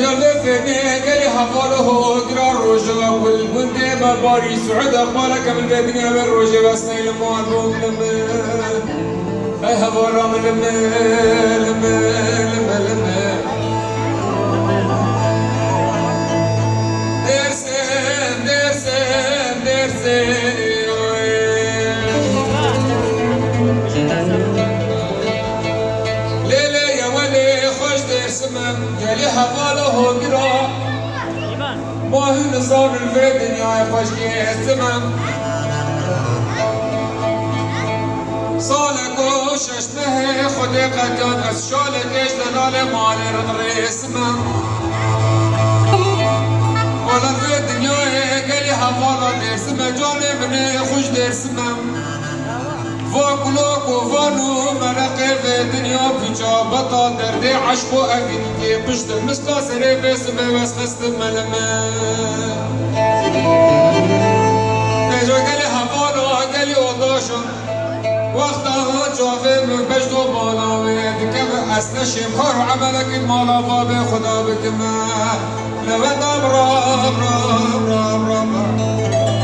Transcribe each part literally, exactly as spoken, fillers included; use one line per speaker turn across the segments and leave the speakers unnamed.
الفني قال هفاله قرا الرجا والبنت بباري سعود اقبالك من الدنيا بالرجا بس نيل المعروف لما اي هفاله من لما لما لما لما درسن درسن درسن قال هفاله قرا ما هو نظام في الدنيا يخشي الزمن صالك وششته خدي قدام أسشالك إيش دلال مال رضري اسمه ولا في الدنيا قال هفاله اسمه جاني مني خوش درسمه فاكلوك وفانو مرقي في الدنيا في جابطة دردي عشق وأبيني بشت المسلا سري في سمي بس خست ملما نجو قالي هفانو قالي وضاشو وقتها جافي من بجدو بالاوي دكب أسنا شمخار وعملك المالا بابي خدا بكما لبدا برا برا برا برا برا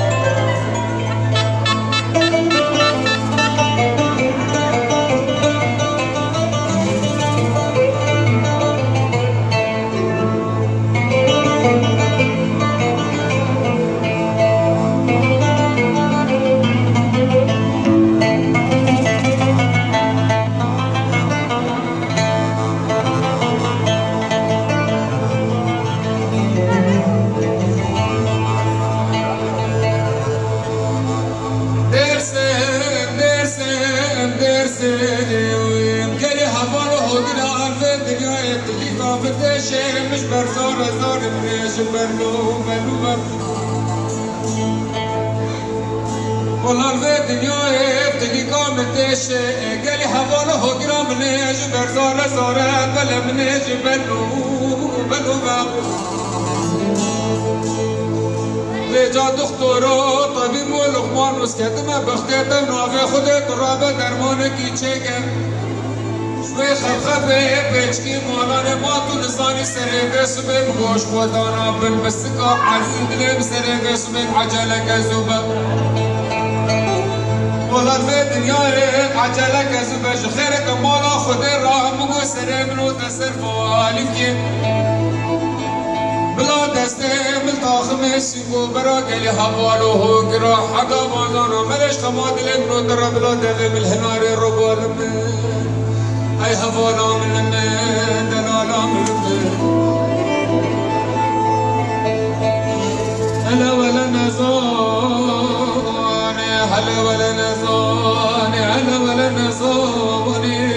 مش برزار زار بريش برلو بلو والله في الدنيا بتجي قامتش قالي حواله هجرة منيش برزار زار بلا منيش بلو بلو بلو لجا دكتورو طبيب ولقمان وسكتمه بختتم نافي خدت رابع درمانكي چكم شوي خبخبه بيچكي مالان ما تو لساني سري بسبب خوش ودانا بالمسكا عزيز لي بسري بسبب عجلك زوبا والله في الدنيا عجلك زوبا خيرك مالا خد الرحم و سري منو تصرف والفكي بلا دسته ملطاخ مسيكو برا قلي حوالو هو قرا حدا مازانا ملش خماد لمنو در بلا دغ بالهنار ربال من اي هفالا من من دلالا من هلا ولا نزاني هلا ولا نزاني هلا ولا نزاني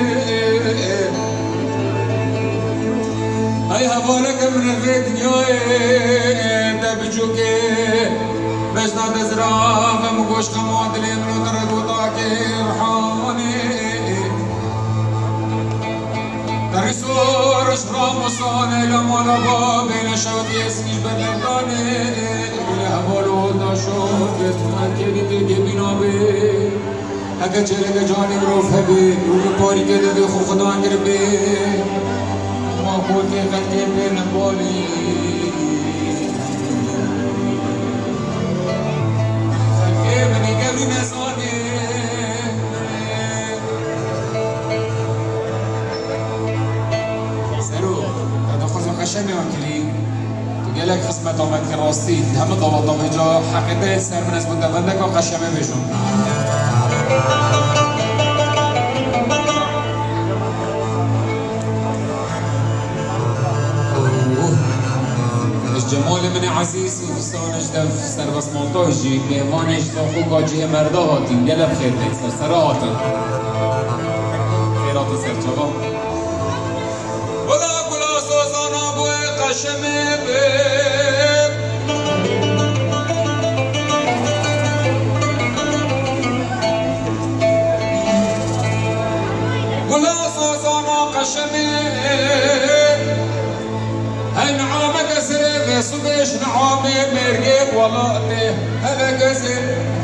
اي هفالك من الدنيا دبجوكي بجنا تزرع فمقوش خماد لي من درد وطاكي رحاني رسول رشرام وصاني لما لبا بين شوط يسمي بلداني لهبالو داشور بتمكني تجيبنا بي اگه چلك جانب روف هبي روح پاری که دادی خو خدا انگر بي ما خودی خلقی بي نبالي خلقی منی قبلی نساني خشمي وكلي تقالك خصمة آمد که راستی همه ضوابط جا حقیقت سر من از مدفنده که خشمه بشون جمال من عزیز و دوستانش دف سر بس مونتاژ جی میوانش زاخو گاجی مردا هاتیم گلب خیر سر سر هاتم خیرات سر چاقا قشمه بب قلا صوصانا قشمه هاي نعامك سرف صبش نعامي مرقب والله هلا قزر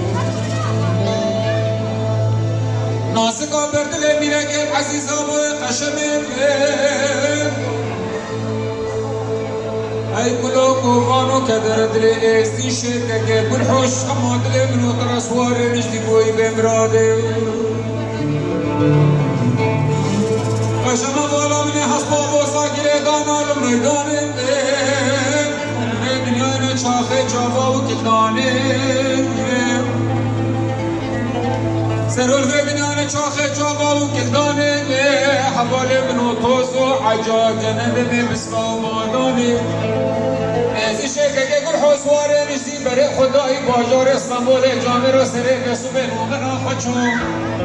ناسكا بردل ميرقب عزيز ابو قشمه بب كدر دلي استي شركة بالحوش أما دلي من وطر أسوار نجدي بوي بمرادي قشما بالا مني حسبا بوسا كري دانا الميدان دنيا نشاخي جابا وكتاني سرول في دنيا نشاخي جابا وكتاني حوالي من وطوسو حاجات جنده بسما وماداني ازی شکه که گل حسواره نشتی بره خدایی باجار اسلامبول جامعه رو سره نسو به نومن آخچون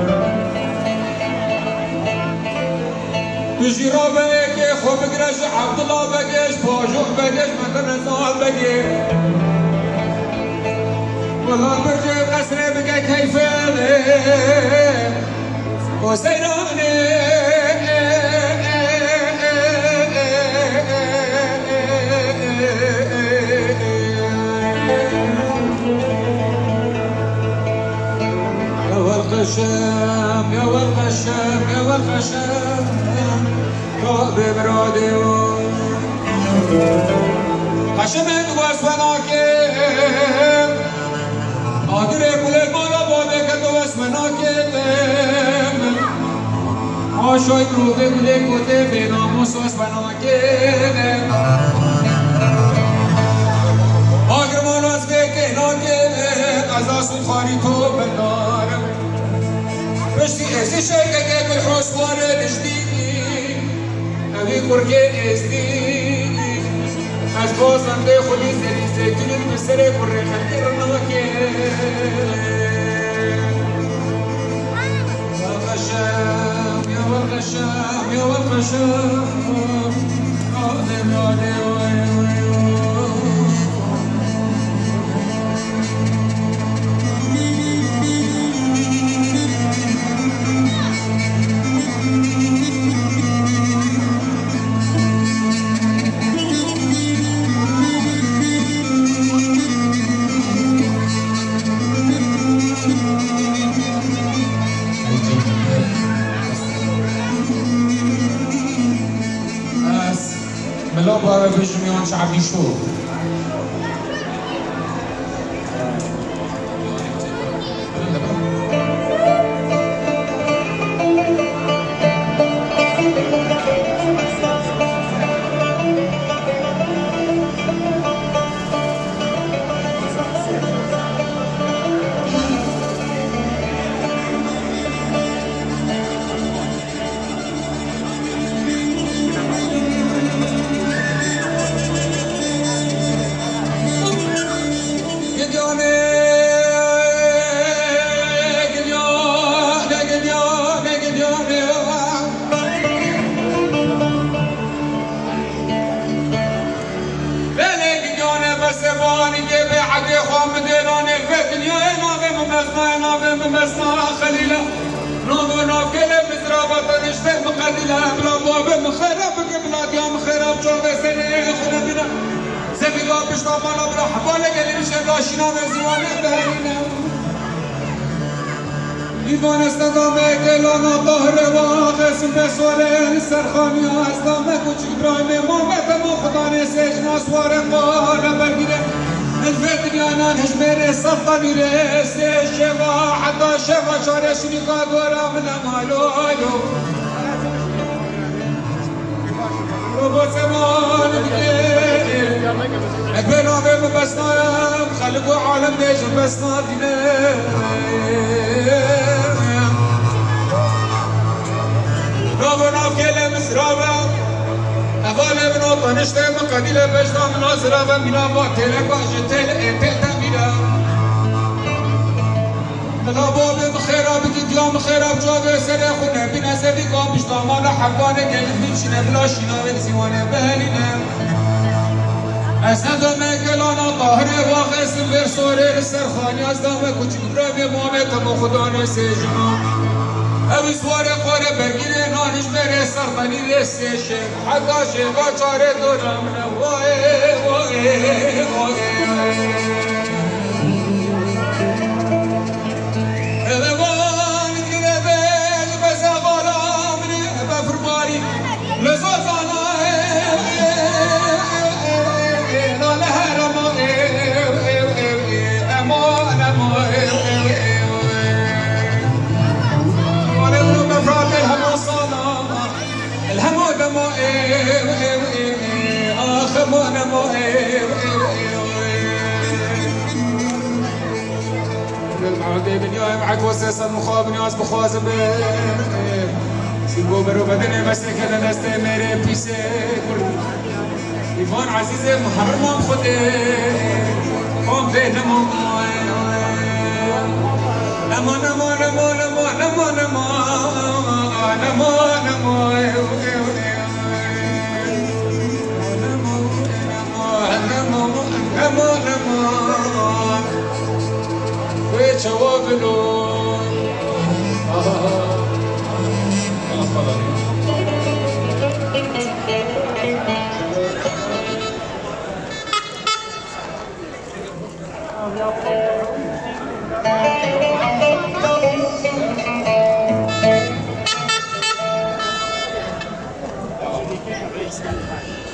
بجی را بگه خوب گرش عبدالله بگش باجوح بگش مدن نزال بگه والله بجی قصره بگه کیفه حسینانه والقشام يا والقشام يا والقشام يا ببرادي قشمت واسمناكم آدري كل المالا بابك واسمناكم عاشوي كروبي كل كوتي بناموس واسمناكم آگر ماناز بکه ناکم از آسون خاری تو بندارم بشتی ازی شکه که بر حسواره نشتی اوی کرگه ازدی از بازنده خودی زری زیتونم بسره بره خلقی رناکه یا والغشام یا والغشام یا والغشام آدم آدم ملا بابا بجميعون شعبي شو دیوان استدامه گلان طاهر واقع سمه سواره سرخانی استامه کچک برایم امامت ما خدا نسیج ناسوار قاله برگیره الفت دیانان هجمره صفتا میره سی شوا حتی شوا چاره شنیقا دورا من مالو آلو روبا زمان دیگه اکبر نامه مبسنایم خلق و عالم دیجم بسنا دینه رابنا كلا مسرابا أفعل ابن طنشت من قبيلة بجنا من أزرابا من أبا تلك وجتل إتل تميلا الأبواب مخيرا بكي ديام مخيرا بجواب سريخونا بنا سبيقا بجنا مالا حبانا قلت بمشنا بلاشنا ونسيوانا بهالنا أسند مكلانا طاهر واقس برسوري السرخاني أزدام كتب برامي مامت مخدانا سجنا أبي سواري قولة برگيري نانش بري سرطاني رسي شيخ حقا شيخا چاره دونا منا واي واي واي أبوان تقري بيج بس أغالا مني بفرماري لزوزانا لا لهرما آخ ما نما المعودي بنياي معك وسيس المخاب نياز بخوازم سيبو برو بدن مسلك هذا دست میره پیسه ایوان عزیز محرمم خوده قام به نما نما نما نما نما نما نما نما نما نما ويتشوفلو Thank you.